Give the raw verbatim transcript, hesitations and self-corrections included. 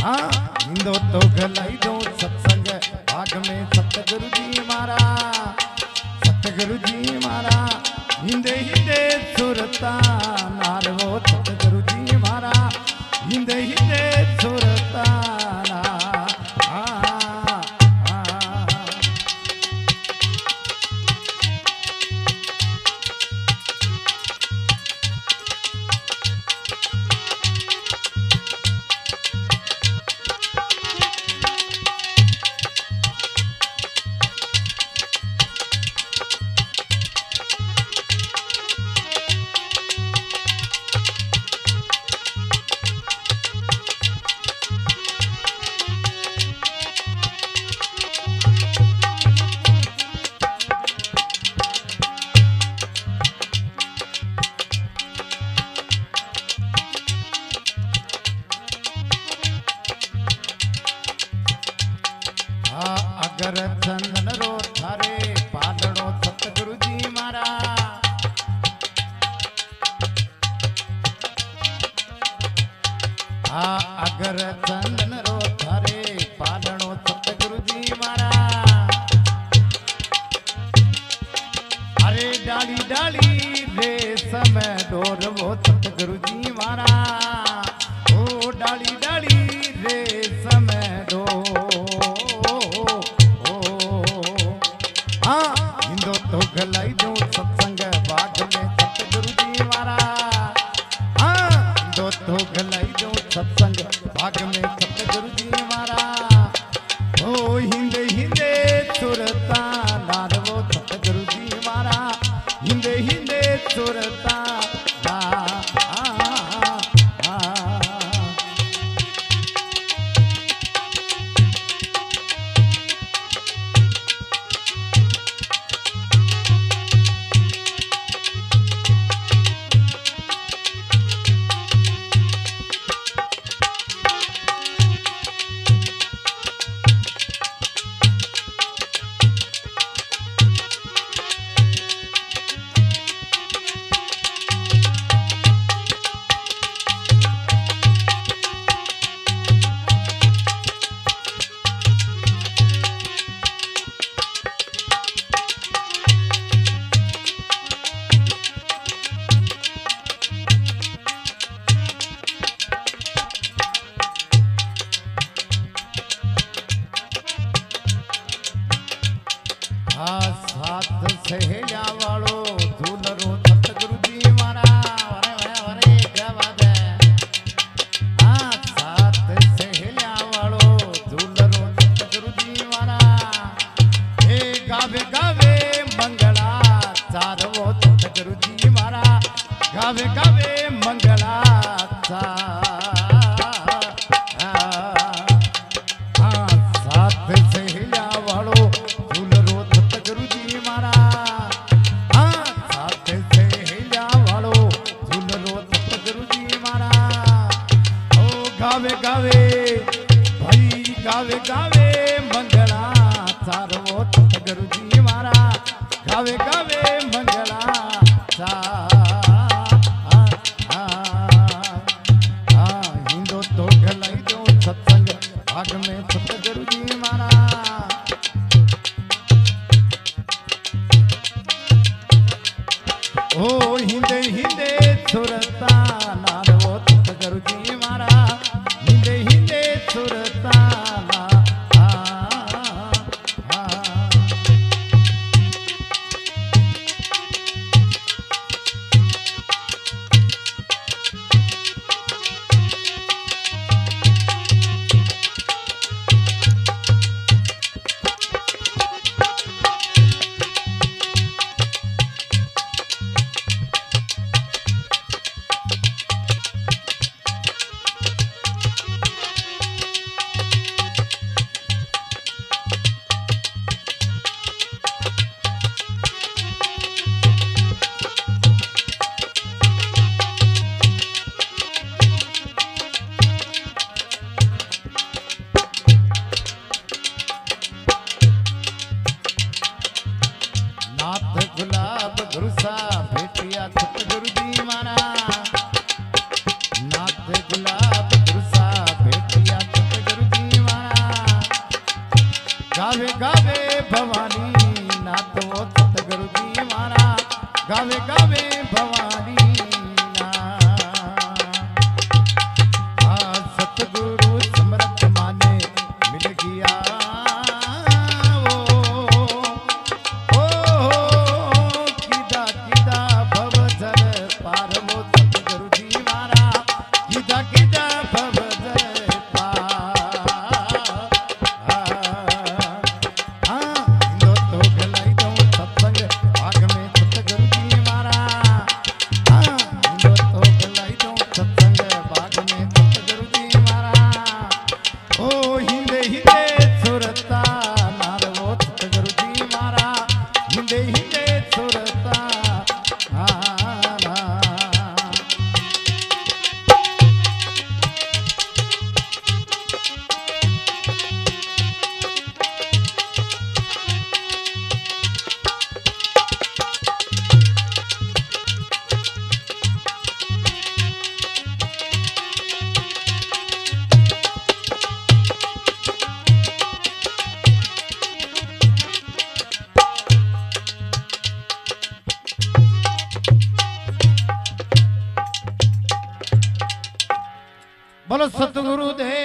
हाँ हिंदो तो गलाई दो सत्संग भाग में सतगुरु जी मारा सतगुरु जी मारा हिंदे हिंदे सुरता नारवो सतगुरु जी मारा हिंदे हिंदे सुरता ना अगर चंदन रो थारे पालड़ो सतगुरु जी मारा आ अगर चंदन रो थारे पालड़ो सतगुरु जी मारा अरे डाली डाली रे समय डोर वो सतगुरु जी मारा ओ डाली डाली रे समय डोर तो गलाई दो सत्संग बाग में सतगुरु जी मारा हाँ दो तो गलाई दो सत्संग बाग में सतगुरु जी मारा ओ हिंदे हिंदे सुरता नारवो सतगुरु जी मारा हिंदे हिंदे सुरता ना साथ सहेलिया वालो झूलरो सतगुरु जी मारा अरे अरे क्या बात है हाँ साथ सहेलिया वालो झूलरो सतगुरु जी मारा ए गावे गावे मंगला चार वो सतगुरु जी मारा गावे गावे मंगला चार हाँ साथ सहेलिया वालो गावे गावे भाई गावे गावे मंगला चारो सतगुरु जी मारा गावे गावे मंगला हिंदो तो गलाई दो सत्संग भाग में सतगुरु जी मारा ओ हिंदे हिंदे सुरता नारवो सतगुरु जी मारा हिंदे हिंदे सुरता ना आ, आ, आ। गावे गावे भवानी नाथ वो सतगुरु जी मारा गावे गावे भवानी नाथ सतगुरु समर्थ माने मिल गया वो ओ किदा किदा भव जल पार वो सतगुरु जी मारा किदा किदा भव जल बोलो सतगुरु देव